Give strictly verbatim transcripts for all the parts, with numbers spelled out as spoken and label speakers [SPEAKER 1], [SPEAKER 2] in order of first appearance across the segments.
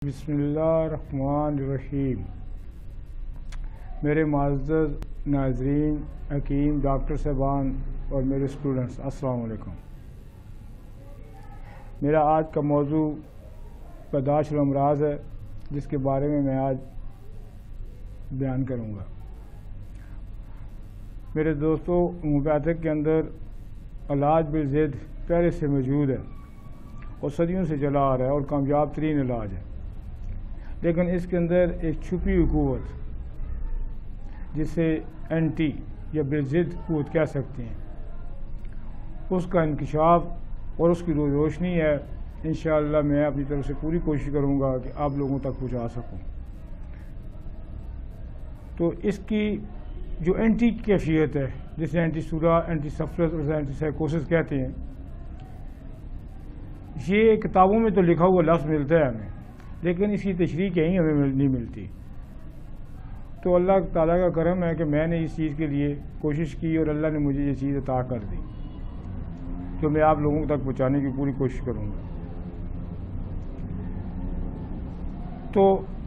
[SPEAKER 1] बिस्मिल्लाहिर्रहमानिर्रहीम। मेरे मुअज़्ज़ज़ नाज़रीन, हकीम, डॉक्टर साहबान और मेरे स्टूडेंट्स, अस्सलाम वालेकुम। मेरा आज का मौजू पैदाइशी अमराज़ है, जिसके बारे में मैं आज बयान करूँगा। मेरे दोस्तों, होम्योपैथिक के अंदर इलाज बिल-ज़िद पहले से मौजूद है और सदियों से चला आ रहा है और कामयाब तरीन इलाज है, लेकिन इसके अंदर एक छुपी हुई क़ुव्वत, जिसे एंटी या बिल-ज़िद क़ुव्वत कह सकते हैं, उसका इंकशाफ और उसकी रोशनी है। इंशाअल्लाह मैं अपनी तरफ से पूरी कोशिश करूँगा कि आप लोगों तक पहुँचा सकूँ। तो इसकी जो एंटी कैफियत है, जिसे एंटी सूरा, एंटी सफलस और एंटी साइकोसिस कहते हैं, ये किताबों में तो लिखा हुआ लफ्ज़ मिलता है हमें, लेकिन इसकी तशरीह कहीं हमें नहीं मिलती। तो अल्लाह ताला का करम है कि मैंने इस चीज़ के लिए कोशिश की और अल्लाह ने मुझे ये चीज़ अता कर दी, जो मैं आप लोगों तक पहुँचाने की पूरी कोशिश करूँगा। तो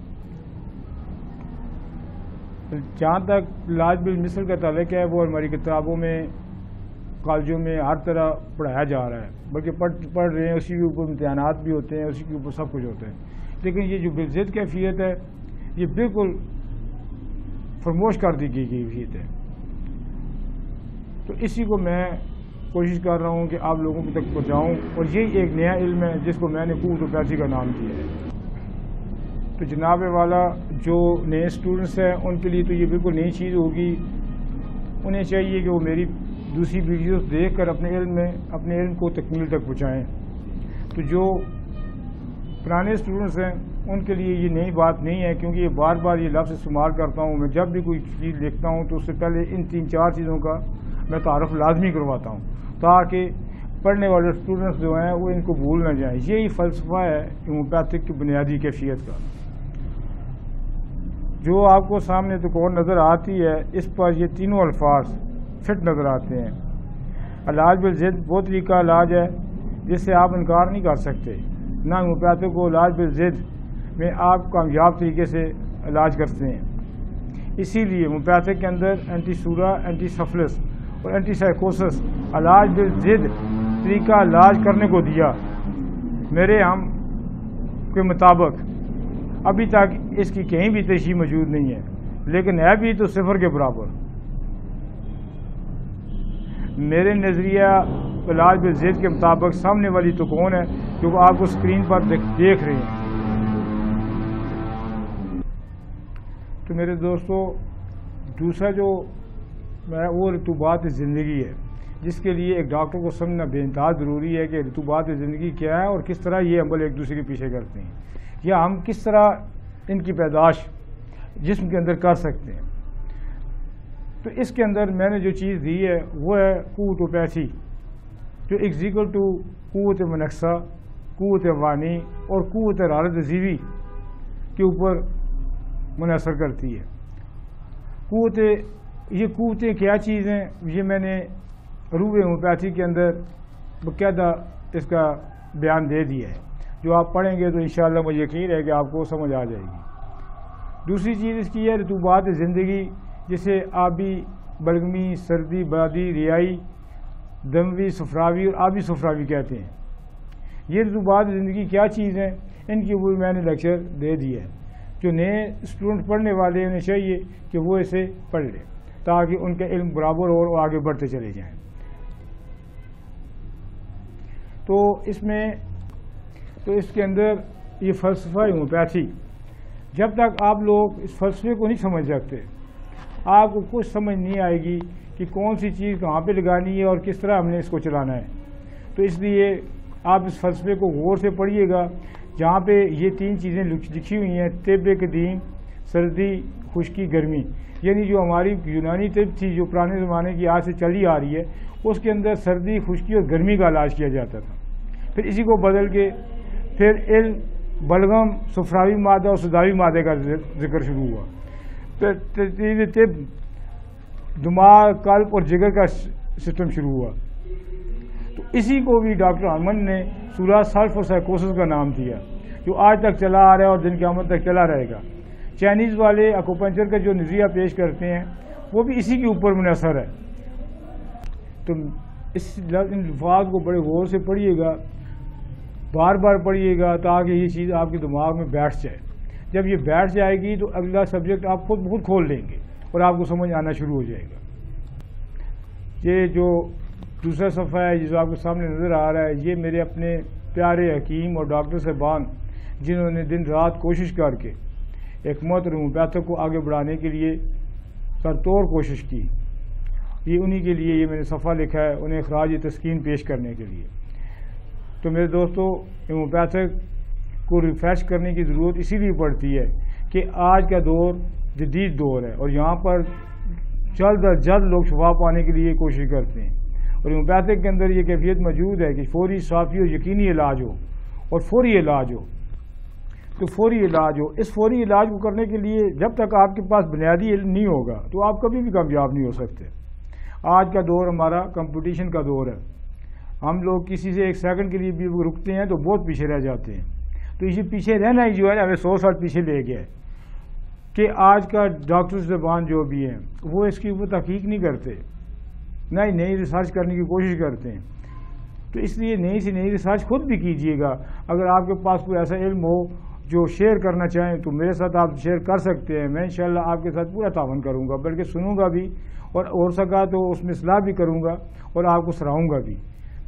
[SPEAKER 1] जहाँ तक इलाज बिल मिसल का ताल्लुक़ है, वो हमारी किताबों में, कॉलेजों में हर तरह पढ़ाया जा रहा है, बल्कि पढ़ पढ़ रहे हैं, उसी के ऊपर इम्तिहानात भी होते हैं, उसी के ऊपर सब कुछ होता है। लेकिन ये जो बिल-ज़िद कैफियत है, ये बिल्कुल फरमोश कर दी गई कैफियत है। तो इसी को मैं कोशिश कर रहा हूँ कि आप लोगों तक पहुँचाऊँ, और यही एक नया इल्म है जिसको मैंने होम्योपैथी का नाम दिया है। तो जनाब वाला जो नए स्टूडेंट्स हैं, उनके लिए तो ये बिल्कुल नई चीज़ होगी। उन्हें चाहिए कि वो मेरी दूसरी वीडियोस देखकर अपने इल्म में अपने इल्म को तकमील तक पहुँचाएँ। तो जो पुराने स्टूडेंट्स हैं, उनके लिए ये नई बात नहीं है, क्योंकि ये बार बार ये लफ्ज़ इस्तेमाल करता हूँ। मैं जब भी कोई चीज़ लिखता हूँ तो उससे पहले इन तीन चार चीज़ों का मैं तारुफ लाजमी करवाता हूँ, ताकि पढ़ने वाले स्टूडेंट्स जो हैं वो इनको भूल ना जाएँ। यही फ़लसफ़ा है होम्योपैथिक की बुनियादी कैफियत का। जो आपको सामने दुकान नज़र आती है, इस पर ये तीनों अल्फाज फिट नज़र आते हैं। इलाज बिल-ज़िद वो तरीका इलाज है जिससे आप इनकार नहीं कर सकते। ना होम्योपैथिक को इलाज बिल-ज़िद में आप कामयाब तरीके से इलाज करते हैं। इसीलिए होम्योपैथिक के अंदर एंटी सूरा, एंटी सफलस और एंटी साइकोसिस इलाज बिल-ज़िद तरीका इलाज करने को दिया। मेरे हम के मुताबिक अभी तक इसकी कहीं भी तशरीह मौजूद नहीं है, लेकिन है भी तो सिफर के बराबर। मेरे नज़रिया इलाज बिल-ज़िद के मुताबिक सामने वाली तो कौन है, जो आपको स्क्रीन पर देख रहे हैं। तो मेरे दोस्तों, दूसरा जो मैं वो रतूबात ज़िंदगी है, जिसके लिए एक डॉक्टर को समझना बेइंतहा ज़रूरी है कि रतूबात ज़िंदगी क्या है और किस तरह ये अमल एक दूसरे के पीछे करते हैं, या हम किस तरह इनकी पैदाश जिस्म के अंदर कर सकते हैं। तो इसके अंदर मैंने जो चीज़ दी है वो है होम्योपैथी, जो इक्वल टू क़ुव्वत मनक्सा, क़ुव्वत वानी और क़ुव्वत हरारत ज़ीवी के ऊपर मुनहसर करती है। क़ुव्वत, ये क़ुव्वतें क्या चीज़ हैं, ये मैंने रूह होम्योपैथी के अंदर बाकायदा इसका बयान दे दिया है। जो आप पढ़ेंगे तो इंशाअल्लाह मुझे यकीन है कि आपको समझ आ जाएगी। दूसरी चीज़ इसकी है रतूबात ज़िंदगी, जिसे आबी, बलगमी, सर्दी, बादी, रियाई, दमवी, सफरावी और आबी सफरावी कहते हैं। ये रतूबात ज़िंदगी क्या चीज़ है, इनके ऊपर मैंने लेक्चर दे दिया है। जो नए स्टूडेंट पढ़ने वाले उन्हें चाहिए कि वो इसे पढ़ लें, ताकि उनका इल्म बराबर हो और आगे बढ़ते चले जाएं। तो इसमें तो इसके अंदर ये फ़लसफ़ा होम्योपैथी, जब तक आप लोग इस फ़लसफ़े को नहीं समझ सकते, आपको कुछ समझ नहीं आएगी कि कौन सी चीज़ कहाँ पे लगानी है और किस तरह हमने इसको चलाना है। तो इसलिए आप इस फ़लसफ़े को गौर से पढ़िएगा, जहाँ पे ये तीन चीज़ें लिखी हुई हैं, तिब कदीम, सर्दी, खुश्की, गर्मी। यानी जो हमारी यूनानी तिब थी, जो पुराने ज़माने की आज से चली आ रही है, उसके अंदर सर्दी, खुश्की और गर्मी का इलाज किया जाता था। फिर इसी को बदल के फिर इल, बलगम, सफरावी मादा और सदावी मादे का जिक्र शुरू हुआ। फिर तिब, दिमाग, कल्ब और जिगर का सिस्टम शुरू हुआ। तो इसी को भी डॉक्टर अमन ने सूरा सल्फ और साइकोसिस का नाम दिया, جو آج تک چلا آ رہا ہے اور دن قیامت تک چلا رہے گا. چائنیز والے اکوپنچر کا جو نظریہ پیش کرتے ہیں وہ بھی اسی کے اوپر منحصر ہے. تو اس ان الفاظ کو بڑے غور سے پڑھیے گا, بار بار پڑھیے گا, تاکہ یہ چیز آپ کے دماغ میں بیٹھ جائے. جب یہ بیٹھ جائے گی تو اگلا سبجیکٹ آپ خود بخود کھول لیں گے اور آپ کو سمجھ آنا شروع ہو جائے گا. یہ جو دوسرا صفحہ ہے جو آپ کے سامنے نظر آ رہا ہے, یہ میرے اپنے پیارے حکیم اور ڈاکٹر صاحبان جنہوں نے دن رات کوشش کر کے حکمت اور ہومیوپیتھک کو آگے بڑھانے کے لیے سرتوڑ کوشش کی, یہ انہی کے لیے یہ میں نے صفحہ لکھا ہے, انہیں اخراج تسکین پیش کرنے کے لیے. تو میرے دوستو, ہومیوپیتھک کو ریفریش کرنے کی ضرورت اسی لیے پڑتی ہے کہ آج کا دور جدید دور ہے اور یہاں پر جلد از جلد لوگ شفا پانے کے لیے کوشش کرتے ہیں. اور ہومیوپیتھک کے اندر یہ کیفیت موجود ہے کہ فوری, صافی اور یقینی علاج ہو اور فوری علاج ہو. تو فوری علاج ہو, اس فوری علاج کو کرنے کے لیے جب تک آپ کے پاس بنیادی علم نہیں ہوگا تو آپ کبھی بھی کامیاب نہیں ہو سکتے. آج کا دور ہمارا کمپٹیشن کا دور ہے. ہم لوگ کسی سے ایک سیکنڈ کے لیے بھی رکتے ہیں تو بہت پیچھے رہ جاتے ہیں. تو اسی پیچھے رہنا ہی جو ہے ہمیں سو سال پیچھے لے گیا ہے کہ آج کا ڈاکٹر زبان جو بھی ہیں وہ اس کی اوپر تحقیق نہیں کرتے, نہ ہی نئی ریسرچ کرنے کی کوشش کرتے ہیں. تو اس لیے نئی سے نئی ریسرچ خود بھی کیجئے گا. اگر آپ کے پاس کوئی ایسا علم ہو جو شیئر کرنا چاہیں تو میرے ساتھ آپ شیئر کر سکتے ہیں. میں انشاءاللہ آپ کے ساتھ پورا تعاون کروں گا, بلکہ سنوں گا بھی اور ہو سکا تو اس میں اصلاح بھی کروں گا اور آپ کو سراہوں گا بھی,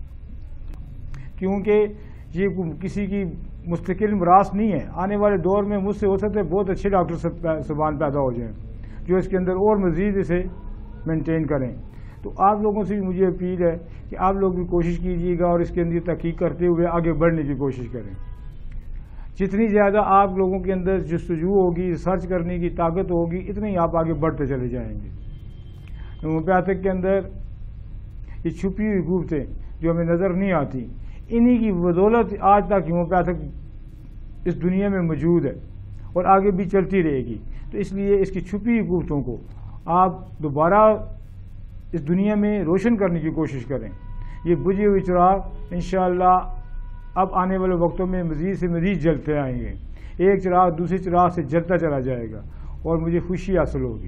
[SPEAKER 1] کیونکہ یہ کسی کی مستقل میراث نہیں ہے. آنے والے دور میں مجھ سے ہو سکتا ہے بہت اچھے ڈاکٹر زبان پیدا ہو جائیں جو اس کے اندر اور مزید اسے مینٹین کریں. تو آپ لوگوں سے بھی مجھے اپیل ہے کہ آپ لوگ بھی کوشش کیجیے گا اور اس کے اندر تحقیق کرتے ہوئے آگے بڑھنے کی کوشش کریں. جتنی زیادہ آپ لوگوں کے اندر جستجو ہوگی, ریسرچ کرنے کی طاقت ہوگی, اتنے ہی آپ آگے بڑھتے چلے جائیں گے. ہومیوپیتھک کے اندر یہ چھپی ہوئی قوتیں جو ہمیں نظر نہیں آتی, انہی کی بدولت آج تک ہومیوپیتھک اس دنیا میں موجود ہے اور آگے بھی چلتی رہے گی. تو اس لیے اس کی چھپی ہوئی قوتوں کو آپ دوبارہ اس دنیا میں روشن کرنے کی کوشش کریں. یہ بجھے ہوئے چراغ انشاءاللہ اب آنے والے وقتوں میں مزید سے مزید جلتے آئیں گے. ایک چراغ دوسرے چراغ سے جلتا چلا جائے گا اور مجھے خوشی حاصل ہوگی.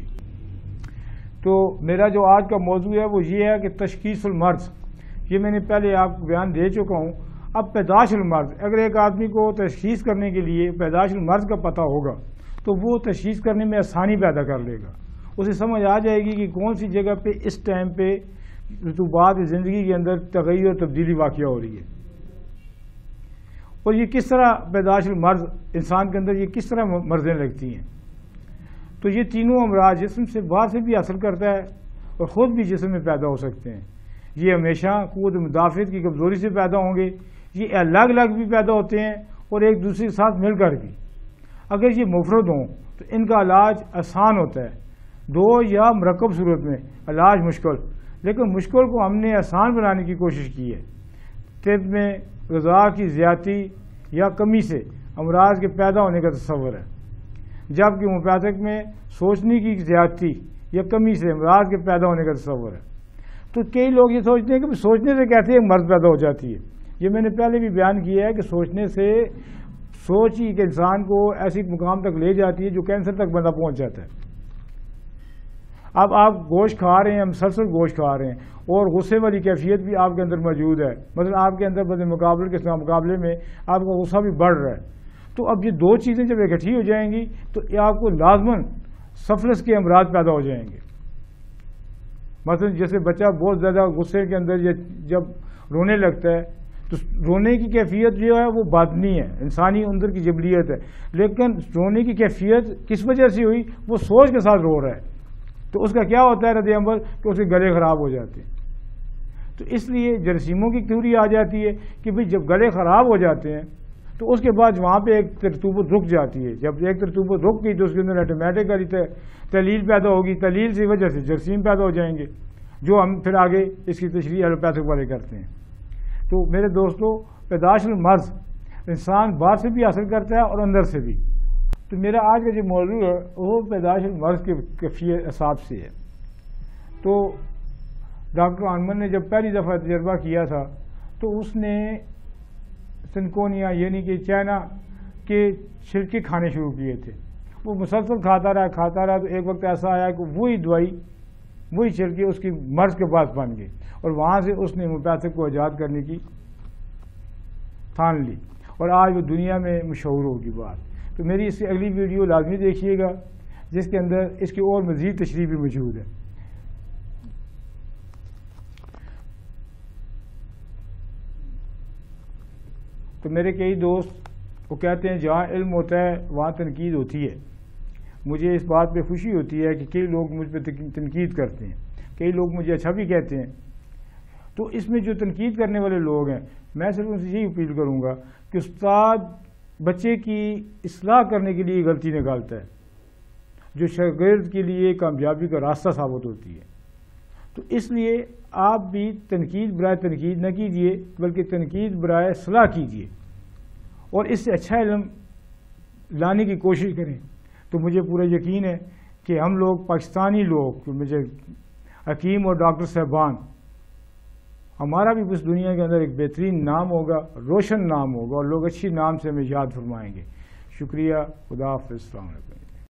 [SPEAKER 1] تو میرا جو آج کا موضوع ہے وہ یہ ہے کہ تشخیص المرض. یہ میں نے پہلے آپ کو بیان دے چکا ہوں. اب پیدائش المرض, اگر ایک آدمی کو تشخیص کرنے کے لیے پیدائش المرض کا پتہ ہوگا تو وہ تشخیص کرنے میں آسانی پیدا کر لے گا. اسے سمجھ آ جائے گی کہ کون سی جگہ پہ اس ٹائم پہ رطوبات زندگی کے اندر تغیر اور تبدیلی واقع ہو رہی ہے, اور یہ کس طرح پیدائش المرض انسان کے اندر یہ کس طرح مرضیں لگتی ہیں. تو یہ تینوں امراض جسم سے باہر سے بھی حاصل کرتا ہے اور خود بھی جسم میں پیدا ہو سکتے ہیں. یہ ہمیشہ قوت مدافعت کی کمزوری سے پیدا ہوں گے. یہ الگ الگ بھی پیدا ہوتے ہیں اور ایک دوسرے کے ساتھ مل کر بھی. اگر یہ مفرد ہوں تو ان کا علاج آسان ہوتا ہے, دو یا مرکب صورت میں علاج مشکل, لیکن مشکل کو ہم نے آسان بنانے کی کوشش کی ہے. طب میں غذا کی زیادتی یا کمی سے امراض کے پیدا ہونے کا تصور ہے, جبکہ ہومیوپیتھک میں سوچنے کی زیادتی یا کمی سے امراض کے پیدا ہونے کا تصور ہے. تو کئی لوگ یہ سوچتے ہیں کہ سوچنے سے کہتے ہیں مرض پیدا ہو جاتی ہے. یہ میں نے پہلے بھی بیان کیا ہے کہ سوچنے سے سوچ ہی کہ انسان کو ایسی مقام تک لے جاتی ہے جو کینسر تک بندہ پہنچ جاتا ہے. اب آپ گوشت کھا رہے ہیں, مسلسل گوشت کھا رہے ہیں اور غصے والی کیفیت بھی آپ کے اندر موجود ہے, مثلا آپ کے اندر بدل مقابلے کے مقابلے میں آپ کا غصہ بھی بڑھ رہا ہے. تو اب یہ دو چیزیں جب اکٹھی ہو جائیں گی تو آپ کو لازماً سفلس کے امراض پیدا ہو جائیں گے. مثلا جیسے بچہ بہت زیادہ غصے کے اندر جب رونے لگتا ہے تو رونے کی کیفیت جو ہے وہ باطنی ہے, انسانی اندر کی جبلیت ہے, لیکن رونے کی کیفیت کس وجہ سے ہوئی, وہ سوچ کے ساتھ رو رہا ہے. تو اس کا کیا ہوتا ہے رد عمل کہ اس کے گلے خراب ہو جاتے ہیں. تو اس لیے جراثیموں کی تھیوری آ جاتی ہے کہ بھئی جب گلے خراب ہو جاتے ہیں تو اس کے بعد وہاں پہ ایک ترتوبت رک جاتی ہے. جب ایک ترتوبت رک گئی تو اس کے اندر آٹومیٹکلی تحلیل پیدا ہوگی, تحلیل کی وجہ سے جراثیم پیدا ہو جائیں گے, جو ہم پھر آگے اس کی تشریح ایلوپیتھک والے کرتے ہیں. تو میرے دوستو, پیدائش المرض انسان باہر سے بھی حاصل کرتا ہے اور اندر سے بھی. تو میرا آج کا جو موضوع ہے وہ پیدائش المرض کے کیفیت حساب سے ہے. تو ڈاکٹر آنمن نے جب پہلی دفعہ تجربہ کیا تھا تو اس نے سنکونیا یعنی کہ چائنا کے چھلکے کھانے شروع کیے تھے. وہ مسلسل کھاتا رہا کھاتا رہا تو ایک وقت ایسا آیا کہ وہی دوائی وہی چھلکے اس کی مرض کے پاس بن گئے اور وہاں سے اس نے ہومیوپیتھک کو ایجاد کرنے کی ٹھان لی اور آج وہ دنیا میں مشہور ہوگی بات. تو میری اس سے اگلی ویڈیو لازمی دیکھیے گا جس کے اندر اس کی اور مزید تشریح بھی موجود ہے. تو میرے کئی دوست وہ کہتے ہیں جہاں علم ہوتا ہے وہاں تنقید ہوتی ہے. مجھے اس بات پہ خوشی ہوتی ہے کہ کئی لوگ مجھ پہ تنقید کرتے ہیں, کئی لوگ مجھے اچھا بھی کہتے ہیں. تو اس میں جو تنقید کرنے والے لوگ ہیں میں صرف ان سے یہی اپیل کروں گا کہ استاد بچے کی اصلاح کرنے کے لیے غلطی نکالتا ہے جو شاگرد کے لیے کامیابی کا راستہ ثابت ہوتی ہے. تو اس لیے آپ بھی تنقید برائے تنقید نہ کیجیے بلکہ تنقید برائے صلاح کیجیے اور اس سے اچھا علم لانے کی کوشش کریں. تو مجھے پورا یقین ہے کہ ہم لوگ پاکستانی لوگ مجھے حکیم اور ڈاکٹر صاحبان ہمارا بھی اس دنیا کے اندر ایک بہترین نام ہوگا, روشن نام ہوگا اور لوگ اچھی نام سے ہمیں یاد فرمائیں گے. شکریہ. خدا حافظ. السلام علیکم.